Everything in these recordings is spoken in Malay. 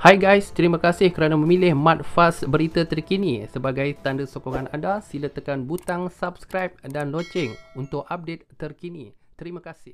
Hai guys, terima kasih kerana memilih Mat Fast Berita Terkini. Sebagai tanda sokongan anda, sila tekan butang subscribe dan loceng untuk update terkini. Terima kasih.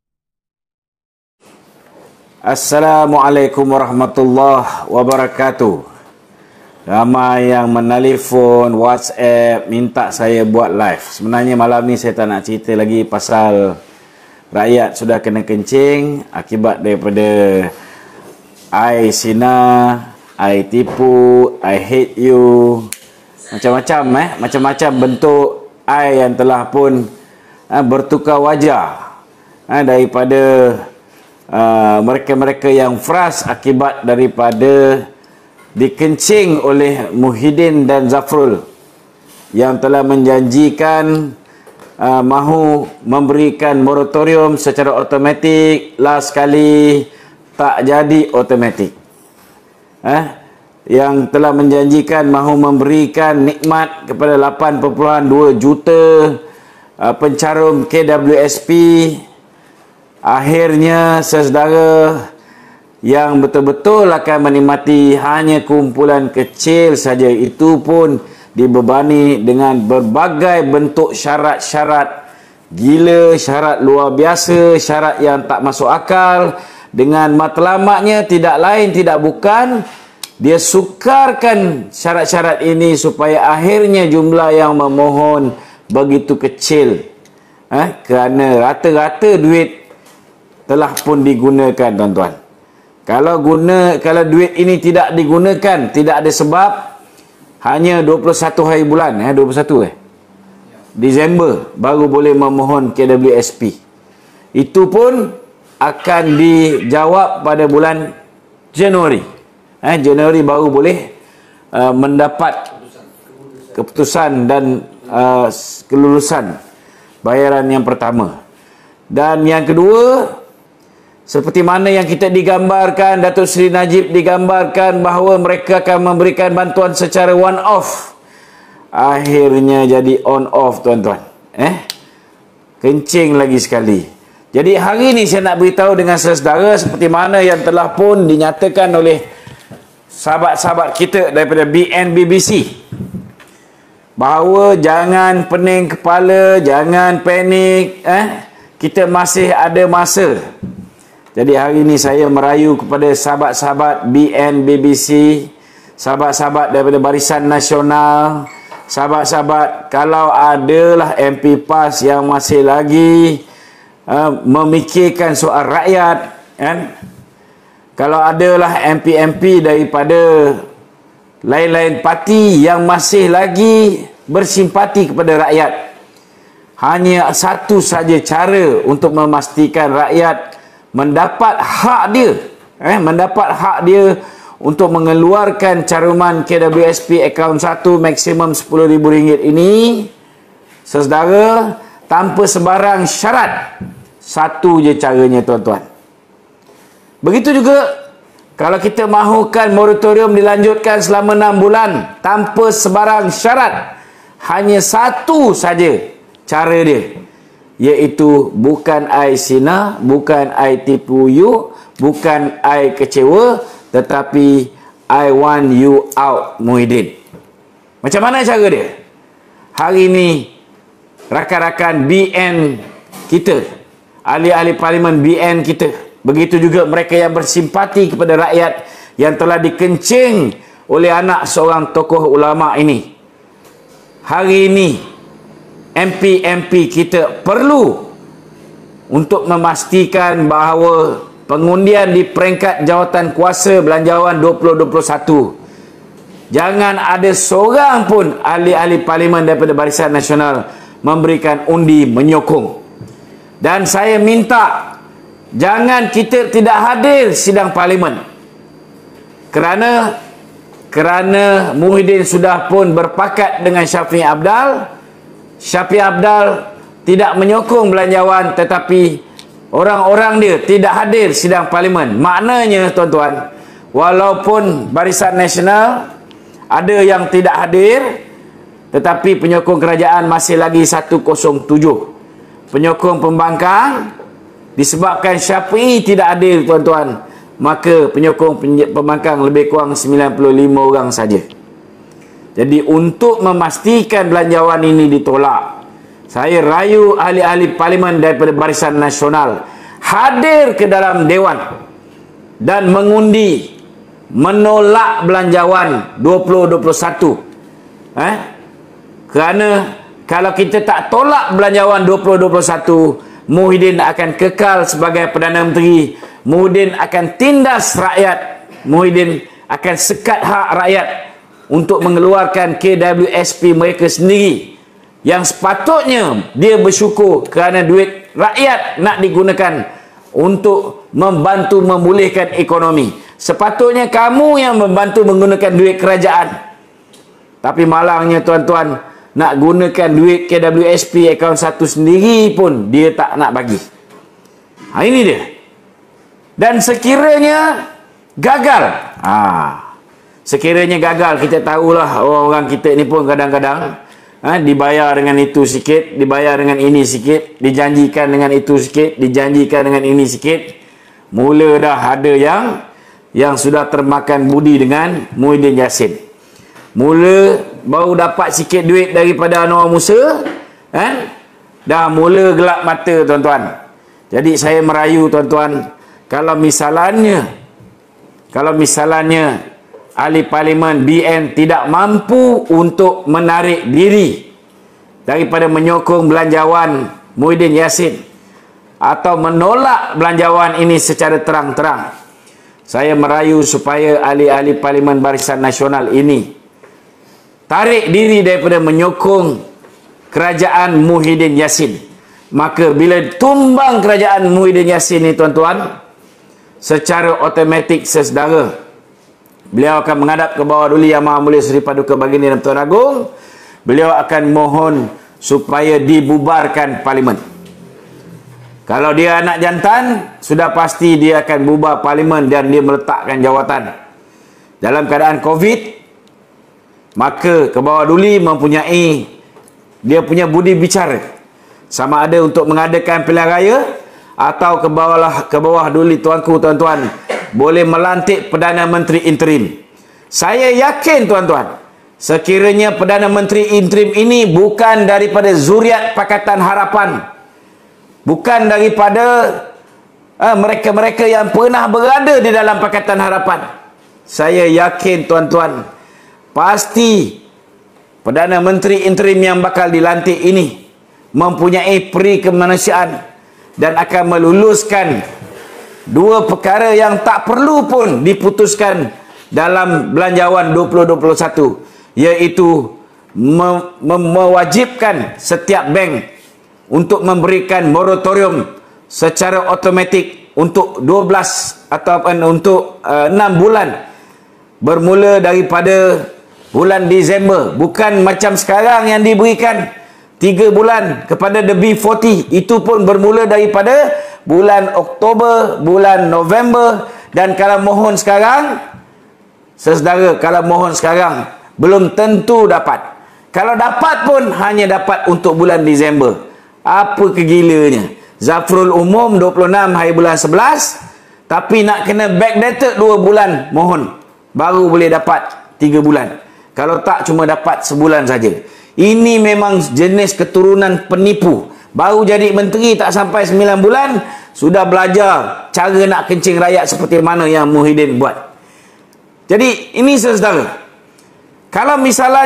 Assalamualaikum warahmatullahi wabarakatuh. Ramai yang menelefon, WhatsApp, minta saya buat live. Sebenarnya malam ni saya tak nak cerita lagi pasal rakyat sudah kena kencing akibat daripada I sina, I tipu, I hate you, macam-macam bentuk I yang telah pun bertukar wajah daripada mereka-mereka yang frust akibat daripada dikencing oleh Muhyiddin dan Zafrul yang telah menjanjikan mahu memberikan moratorium secara automatik. Last sekali tak jadi automatik. Yang telah menjanjikan mahu memberikan nikmat kepada 8.2 juta pencarum KWSP, akhirnya saudara yang betul-betul akan menikmati hanya kumpulan kecil saja, itu pun dibebani dengan berbagai bentuk syarat-syarat gila, syarat luar biasa, syarat yang tak masuk akal. Dengan matlamatnya tidak lain tidak bukan, dia sukarkan syarat-syarat ini supaya akhirnya jumlah yang memohon begitu kecil. Kerana rata-rata duit telah pun digunakan, tuan-tuan. Kalau duit ini tidak digunakan, tidak ada sebab, hanya 21 hari bulan, 21 Disember baru boleh memohon KWSP. Itu pun akan dijawab pada bulan Januari. Januari baru boleh mendapat keputusan dan kelulusan bayaran yang pertama. Dan yang kedua, seperti mana yang kita digambarkan, Datuk Seri Najib digambarkan bahawa mereka akan memberikan bantuan secara one off. Akhirnya jadi on off, tuan-tuan. Kencing lagi sekali. Jadi hari ini saya nak beritahu dengan saudara seperti mana yang telah pun dinyatakan oleh sahabat-sahabat kita daripada BNBBC, bahawa jangan pening kepala, jangan panik, kita masih ada masa. Jadi hari ini saya merayu kepada sahabat-sahabat BNBBC, sahabat-sahabat daripada Barisan Nasional, sahabat-sahabat, kalau adalah MP PAS yang masih lagi memikirkan soal rakyat, kalau adalah MP-MP daripada lain-lain parti yang masih lagi bersimpati kepada rakyat, hanya satu saja cara untuk memastikan rakyat mendapat hak dia, untuk mengeluarkan caruman KWSP akaun 1 maksimum RM10,000 ini, saudara, tanpa sebarang syarat. Satu je caranya, tuan-tuan. Begitu juga kalau kita mahukan moratorium dilanjutkan selama 6 bulan tanpa sebarang syarat, hanya satu saja cara dia, iaitu bukan I sina, bukan I tipu you, bukan I kecewa, tetapi I want you out, Muhyiddin. Macam mana cara dia? Hari ini rakan-rakan BN kita, ahli-ahli parlimen BN kita, begitu juga mereka yang bersimpati kepada rakyat yang telah dikencing oleh anak seorang tokoh ulama ini, hari ini MP-MP kita perlu untuk memastikan bahawa pengundian di peringkat jawatan kuasa belanjawan 2021, jangan ada seorang pun ahli-ahli parlimen daripada Barisan Nasional memberikan undi menyokong. Dan saya minta jangan kita tidak hadir sidang parlimen kerana Muhyiddin sudah pun berpakat dengan Syafiq Abdal. Syafiq Abdal tidak menyokong belanjawan, tetapi orang-orang dia tidak hadir sidang parlimen. Maknanya, tuan-tuan, walaupun Barisan Nasional ada yang tidak hadir, tetapi penyokong kerajaan masih lagi 107. Penyokong pembangkang disebabkan Syafi'i tidak hadir, tuan-tuan, maka penyokong pembangkang lebih kurang 95 orang saja. Jadi untuk memastikan belanjawan ini ditolak, saya rayu ahli-ahli parlimen daripada Barisan Nasional hadir ke dalam Dewan dan mengundi menolak belanjawan 2021. Kerana kalau kita tak tolak belanjawan 2021, Muhyiddin akan kekal sebagai Perdana Menteri. Muhyiddin akan tindas rakyat. Muhyiddin akan sekat hak rakyat untuk mengeluarkan KWSP mereka sendiri, yang sepatutnya dia bersyukur kerana duit rakyat nak digunakan untuk membantu memulihkan ekonomi. Sepatutnya kamu yang membantu menggunakan duit kerajaan. Tapi malangnya tuan-tuan, nak gunakan duit KWSP akaun satu sendiri pun dia tak nak bagi. Ini dia. Dan sekiranya gagal, sekiranya gagal, kita tahulah orang kita ni pun kadang-kadang dibayar dengan itu sikit, dibayar dengan ini sikit, dijanjikan dengan itu sikit, dijanjikan dengan ini sikit. Mula dah ada yang sudah termakan budi dengan Muhyiddin Yassin. Mula baru dapat sikit duit daripada Anwar Musa, dah mula gelap mata tuan-tuan. Jadi saya merayu tuan-tuan, kalau misalnya ahli parlimen BN tidak mampu untuk menarik diri daripada menyokong belanjawan Muhyiddin Yassin atau menolak belanjawan ini secara terang-terang, saya merayu supaya ahli-ahli parlimen Barisan Nasional ini tarik diri daripada menyokong kerajaan Muhyiddin Yassin. Maka bila tumbang kerajaan Muhyiddin Yassin ni tuan-tuan, secara automatik sesedara beliau akan menghadap ke bawah Duli Yang Maha Mulia Seri Paduka Baginda dan Tuan Agong. Beliau akan mohon supaya dibubarkan parlimen. Kalau dia anak jantan, sudah pasti dia akan bubar parlimen dan dia meletakkan jawatan. Dalam keadaan COVID, maka ke bawah Duli mempunyai dia punya budi bicara, sama ada untuk mengadakan pilihan raya atau ke bawah Duli tuanku tuan-tuan boleh melantik Perdana Menteri interim. Saya yakin tuan-tuan, sekiranya Perdana Menteri interim ini bukan daripada zuriat Pakatan Harapan, bukan daripada mereka-mereka yang pernah berada di dalam Pakatan Harapan, saya yakin tuan-tuan, pasti Perdana Menteri interim yang bakal dilantik ini mempunyai peri kemanusiaan dan akan meluluskan dua perkara yang tak perlu pun diputuskan dalam belanjawan 2021, iaitu mewajibkan setiap bank untuk memberikan moratorium secara automatik untuk 12 ataupun untuk 6 bulan bermula daripada bulan Disember, bukan macam sekarang yang diberikan 3 bulan kepada the B40. Itu pun bermula daripada bulan Oktober, bulan November. Dan kalau mohon sekarang, sesedara, kalau mohon sekarang belum tentu dapat. Kalau dapat pun hanya dapat untuk bulan Disember. Apa kegilanya? Zafrul umum 26 hari bulan 11, tapi nak kena backdated 2 bulan mohon, baru boleh dapat 3 bulan. Kalau tak, cuma dapat sebulan saja. Ini memang jenis keturunan penipu. Baru jadi menteri tak sampai 9 bulan, sudah belajar cara nak kencing rakyat seperti mana yang Muhyiddin buat. Jadi ini saudara, kalau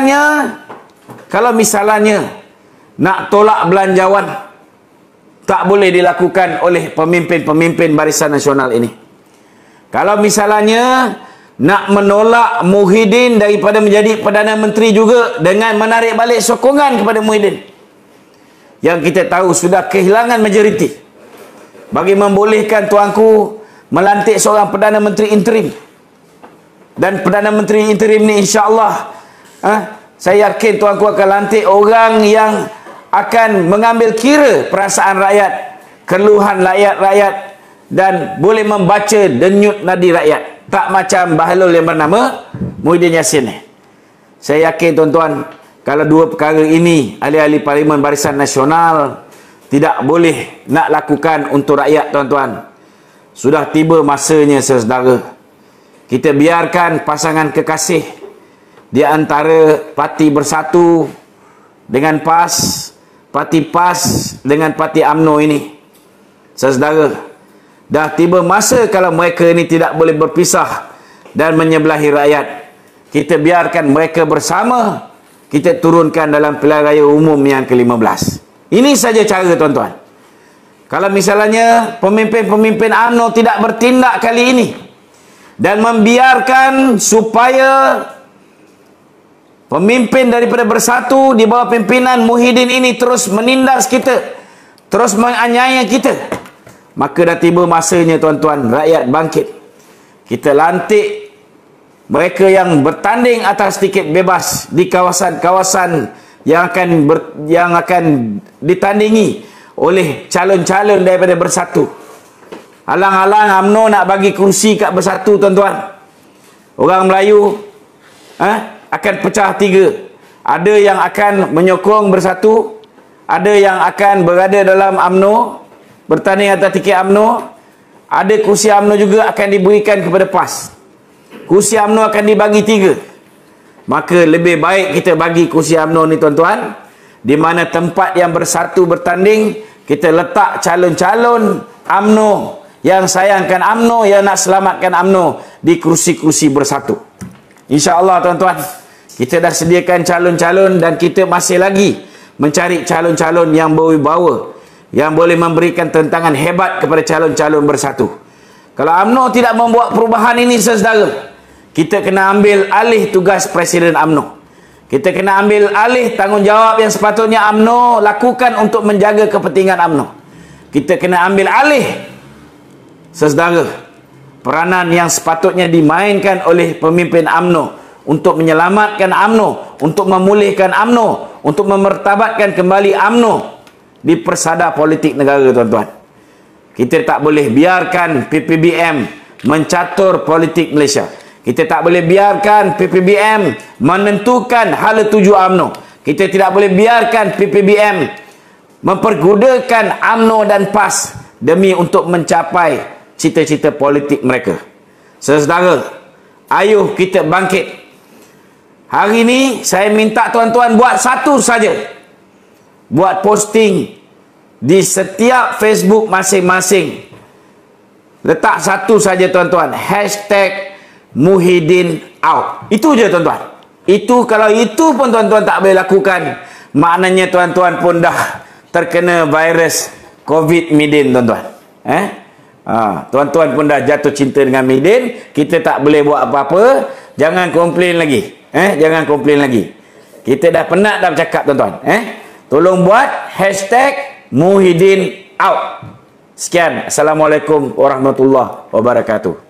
misalnya nak tolak belanjawan, tak boleh dilakukan oleh pemimpin-pemimpin Barisan Nasional ini. Kalau misalnya nak menolak Muhyiddin daripada menjadi Perdana Menteri juga dengan menarik balik sokongan kepada Muhyiddin, yang kita tahu sudah kehilangan majoriti, bagi membolehkan tuanku melantik seorang Perdana Menteri interim. Dan Perdana Menteri interim ni insya-Allah, saya yakin tuanku akan lantik orang yang akan mengambil kira perasaan rakyat, keluhan rakyat, dan boleh membaca denyut nadi rakyat. Tak macam bahlul yang bernama Muhyiddin Yassin ni. Saya yakin tuan-tuan, kalau dua perkara ini ahli-ahli Parlimen Barisan Nasional tidak boleh nak lakukan untuk rakyat tuan-tuan. Sudah tiba masanya, saudara. Kita biarkan pasangan kekasih di antara Parti Bersatu dengan PAS, Parti PAS dengan Parti UMNO ini. Saudara, dah tiba masa kalau mereka ini tidak boleh berpisah dan menyebelahi rakyat. Kita biarkan mereka bersama, kita turunkan dalam pilihan raya umum yang ke-15. Ini saja cara, tuan-tuan. Kalau misalnya pemimpin-pemimpin UMNO tidak bertindak kali ini dan membiarkan supaya pemimpin daripada Bersatu di bawah pimpinan Muhyiddin ini terus menindas kita, terus menganiaya kita, maka dah tiba masanya, tuan-tuan, rakyat bangkit. Kita lantik mereka yang bertanding atas tiket bebas di kawasan-kawasan yang akan ditandingi oleh calon-calon daripada Bersatu. Alang-alang UMNO nak bagi kursi kat Bersatu, tuan-tuan. Orang Melayu akan pecah tiga. Ada yang akan menyokong Bersatu, ada yang akan berada dalam UMNO, bertanding atas tiket UMNO, ada kursi UMNO juga akan diberikan kepada PAS. Kursi UMNO akan dibagi tiga. Maka lebih baik kita bagi kursi UMNO ni, tuan-tuan, di mana tempat yang Bersatu bertanding, kita letak calon-calon UMNO yang sayangkan UMNO, yang nak selamatkan UMNO di kursi-kursi Bersatu. InsyaAllah, tuan-tuan, kita dah sediakan calon-calon dan kita masih lagi mencari calon-calon yang berwibawa, yang boleh memberikan tentangan hebat kepada calon-calon Bersatu. Kalau UMNO tidak membuat perubahan ini, saudara, kita kena ambil alih tugas Presiden UMNO. Kita kena ambil alih tanggungjawab yang sepatutnya UMNO lakukan untuk menjaga kepentingan UMNO. Kita kena ambil alih, saudara, peranan yang sepatutnya dimainkan oleh pemimpin UMNO untuk menyelamatkan UMNO, untuk memulihkan UMNO, untuk memertabatkan kembali UMNO di persada politik negara, tuan-tuan. Kita tak boleh biarkan PPBM mencatur politik Malaysia. Kita tak boleh biarkan PPBM menentukan hala tuju UMNO. Kita tidak boleh biarkan PPBM mempergunakan UMNO dan PAS demi untuk mencapai cita-cita politik mereka. Saudara, ayuh kita bangkit. Hari ini saya minta tuan-tuan buat satu saja. Buat posting di setiap Facebook masing-masing. Letak satu saja, tuan-tuan. Hashtag Muhyiddin out. Itu je, tuan-tuan. Itu, kalau itu pun tuan-tuan tak boleh lakukan, maknanya tuan-tuan pun dah terkena virus COVID-19, tuan-tuan. Tuan-tuan pun dah jatuh cinta dengan Muhyiddin. Kita tak boleh buat apa-apa. Jangan komplain lagi. Jangan komplain lagi. Kita dah penat dah bercakap, tuan-tuan. Tolong buat hashtag Muhyiddin out. Sekian. Assalamualaikum warahmatullahi wabarakatuh.